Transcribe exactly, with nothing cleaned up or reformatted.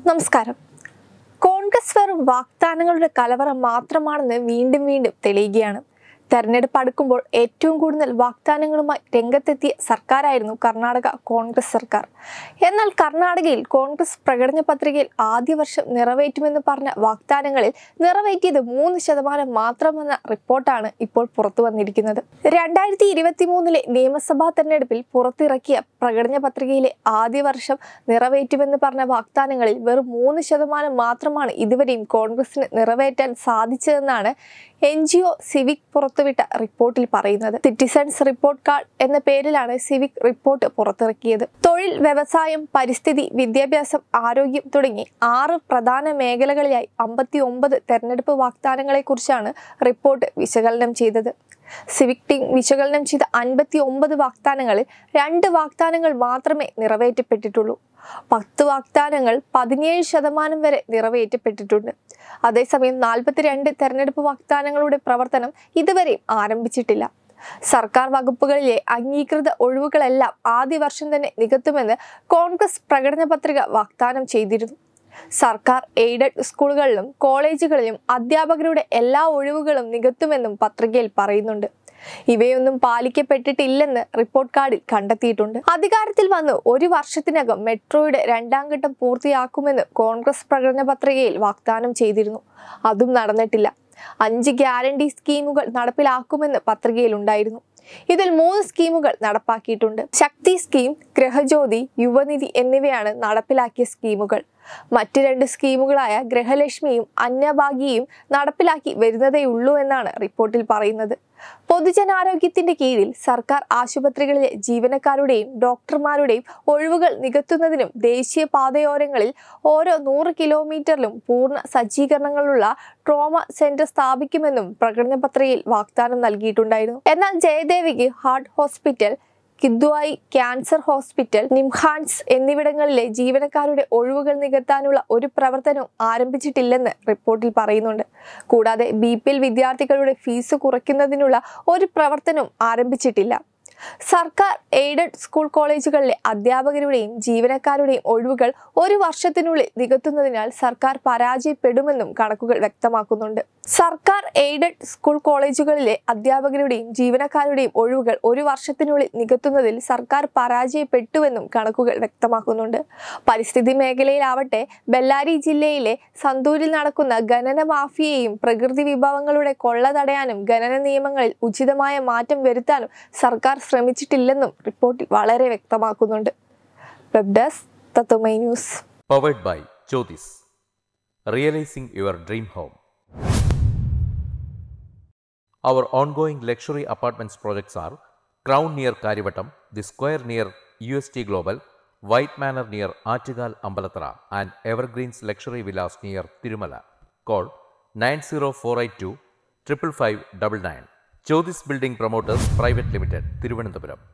നമസ്കാരം. കോൺഗ്രസ് വെറും വാഗ്ദാനങ്ങളുടെ കലവറ മാത്രമാണെന്ന് വീണ്ടും വീണ്ടും തെളിയുകയാണ്. തെരഞ്ഞെടുപ്പ് അടുക്കുമ്പോൾ ഏറ്റവും കൂടുതൽ വാഗ്ദാനങ്ങളുമായി രംഗത്തെത്തിയ സർക്കാരായിരുന്നു കർണാടക കോൺഗ്രസ് സർക്കാർ. എന്നാൽ കർണാടകയിൽ കോൺഗ്രസ് പ്രകടന പത്രികയിൽ ആദ്യ വർഷം നിറവേറ്റുമെന്ന് പറഞ്ഞ വാഗ്ദാനങ്ങളിൽ നിറവേറ്റിയത് മൂന്ന് ശതമാനം മാത്രമെന്ന റിപ്പോർട്ടാണ് ഇപ്പോൾ പുറത്തു വന്നിരിക്കുന്നത്. രണ്ടായിരത്തി ഇരുപത്തി മൂന്നിലെ നിയമസഭാ തെരഞ്ഞെടുപ്പിൽ പുറത്തിറക്കിയ പ്രകടന പത്രികയിലെ ആദ്യ വർഷം നിറവേറ്റുമെന്ന് പറഞ്ഞ വാഗ്ദാനങ്ങളിൽ വെറും മൂന്ന് ശതമാനം മാത്രമാണ് ഇതുവരെയും കോൺഗ്രസിന് നിറവേറ്റാൻ സാധിച്ചതെന്നാണ് എൻ ജി ഒ സിവിക് പുറത്തുവിട്ട റിപ്പോർട്ടിൽ പറയുന്നത്. സിറ്റിസൺസ് റിപ്പോർട്ട് കാർഡ് എന്ന പേരിലാണ് സിവിക് റിപ്പോർട്ട് പുറത്തിറക്കിയത്. തൊഴിൽ, വ്യവസായം, പരിസ്ഥിതി, വിദ്യാഭ്യാസം, ആരോഗ്യം തുടങ്ങി ആറ് പ്രധാന മേഖലകളിലായി അമ്പത്തി ഒമ്പത് തെരഞ്ഞെടുപ്പ് വാഗ്ദാനങ്ങളെ കുറിച്ചാണ് റിപ്പോർട്ട് വിശകലനം ചെയ്തത്. സിവിക് ടീം വിശകലനം ചെയ്ത അൻപത്തി ഒമ്പത് വാഗ്ദാനങ്ങളിൽ രണ്ട് വാഗ്ദാനങ്ങൾ മാത്രമേ നിറവേറ്റപ്പെട്ടിട്ടുള്ളൂ. പത്ത് വാഗ്ദാനങ്ങൾ പതിനേഴ് ശതമാനം വരെ നിറവേറ്റപ്പെട്ടിട്ടുണ്ട്. അതേസമയം നാൽപ്പത്തിരണ്ട് തെരഞ്ഞെടുപ്പ് വാഗ്ദാനങ്ങളുടെ പ്രവർത്തനം ഇതുവരെ ആരംഭിച്ചിട്ടില്ല. സർക്കാർ വകുപ്പുകളിലെ അംഗീകൃത ഒഴിവുകളെല്ലാം ആദ്യ വർഷം തന്നെ നികത്തുമെന്ന് കോൺഗ്രസ് പ്രകടന പത്രിക വാഗ്ദാനം ചെയ്തിരുന്നു. സർക്കാർ എയ്ഡഡ് സ്കൂളുകളിലും കോളേജുകളിലും അധ്യാപകരുടെ എല്ലാ ഒഴിവുകളും നികത്തുമെന്നും പത്രികയിൽ പറയുന്നുണ്ട്. ഇവയൊന്നും പാലിക്കപ്പെട്ടിട്ടില്ലെന്ന് റിപ്പോർട്ട് കാർഡിൽ കണ്ടെത്തിയിട്ടുണ്ട്. അധികാരത്തിൽ വന്ന് ഒരു വർഷത്തിനകം മെട്രോയുടെ രണ്ടാം ഘട്ടം പൂർത്തിയാക്കുമെന്ന് കോൺഗ്രസ് പ്രകടന പത്രികയിൽ വാഗ്ദാനം ചെയ്തിരുന്നു. അതും നടന്നിട്ടില്ല. അഞ്ച് ഗ്യാരണ്ടി സ്കീമുകൾ നടപ്പിലാക്കുമെന്ന് പത്രികയിലുണ്ടായിരുന്നു. ഇതിൽ മൂന്ന് സ്കീമുകൾ നടപ്പാക്കിയിട്ടുണ്ട്. ശക്തി സ്കീം, ഗൃഹജ്യോതി, യുവനിധി എന്നിവയാണ് നടപ്പിലാക്കിയ സ്കീമുകൾ. മറ്റ് രണ്ട് സ്കീമുകളായ ഗൃഹലക്ഷ്മിയും അന്നഭാഗ്യയും നടപ്പിലാക്കി വരുന്നതേയുള്ളൂ എന്നാണ് റിപ്പോർട്ടിൽ പറയുന്നത്. പൊതുജനാരോഗ്യത്തിന്റെ കീഴിൽ സർക്കാർ ആശുപത്രികളിലെ ജീവനക്കാരുടെയും ഡോക്ടർമാരുടെയും ഒഴിവുകൾ നികത്തുന്നതിനും ദേശീയ പാതയോരങ്ങളിൽ ഓരോ നൂറ് കിലോമീറ്ററിലും പൂർണ്ണ സജ്ജീകരണങ്ങളുള്ള ട്രോമ സെന്റർ സ്ഥാപിക്കുമെന്നും പ്രകടന പത്രികയിൽ വാഗ്ദാനം നൽകിയിട്ടുണ്ടായിരുന്നു. എന്നാൽ ജയദേവിക്ക് heart hospital, Kidwai cancer hospital, NIMHANS എന്നിവിടങ്ങളിലെ ജീവനക്കാരുടെ ഒഴിവുകൾ നികത്താനുള്ള ഒരു പ്രവർത്തനവും ആരംഭിച്ചിട്ടില്ലെന്ന് റിപ്പോർട്ടിൽ പറയുന്നുണ്ട്. കൂടാതെ ബി പി എൽ വിദ്യാർത്ഥികളുടെ ഫീസ് കുറയ്ക്കുന്നതിനുള്ള ഒരു പ്രവർത്തനവും ആരംഭിച്ചിട്ടില്ല. സർക്കാർ എയ്ഡഡ് സ്കൂൾ കോളേജുകളിലെ അധ്യാപകരുടെയും ജീവനക്കാരുടെയും ഒഴിവുകൾ ഒരു വർഷത്തിനുള്ളിൽ നികത്തുന്നതിനാൽ സർക്കാർ പരാജയപ്പെടുമെന്നും കണക്കുകൾ വ്യക്തമാക്കുന്നുണ്ട്. സർക്കാർ എയ്ഡഡ് സ്കൂൾ കോളേജുകളിലെ അധ്യാപകരുടെയും ജീവനക്കാരുടെയും ഒഴിവുകൾ ഒരു വർഷത്തിനുള്ളിൽ നികത്തുന്നതിൽ സർക്കാർ പരാജയപ്പെട്ടുവെന്നും കണക്കുകൾ വ്യക്തമാക്കുന്നുണ്ട്. പരിസ്ഥിതി മേഖലയിലാവട്ടെ ബെല്ലാരി ജില്ലയിലെ സന്തൂരിൽ നടക്കുന്ന ഖനന മാഫിയയും പ്രകൃതി വിഭവങ്ങളുടെ കൊള്ള തടയാനും ഖനന നിയമങ്ങളിൽ ഉചിതമായ മാറ്റം വരുത്താനും സർക്കാർ ശ്രമിച്ചിട്ടില്ലെന്നും റിപ്പോർട്ടിൽ വളരെ വ്യക്തമാക്കുന്നുണ്ട്. Web desk Tatwamayi news. Powered by Jyothis. Realizing your dream home. Our ongoing luxury apartments projects are Crown near Karivattam, The Square near U S T Global, White Manor near Aattugal Ambalathara, and Evergreens Luxury Villas near Tirumala. Call nine zero four eight two five five five nine nine. Jyothis Building Promoters Private Limited, Thiruvananthapuram.